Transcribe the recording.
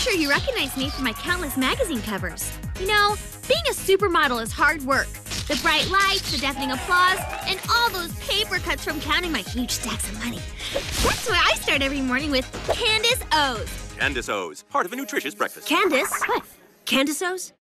sure you recognize me from my countless magazine covers. You know, being a supermodel is hard work. The bright lights, the deafening applause, and all those paper cuts from counting my huge stacks of money. That's why I start every morning with Candace O's. Candace O's, part of a nutritious breakfast. Candace? What? Candace O's?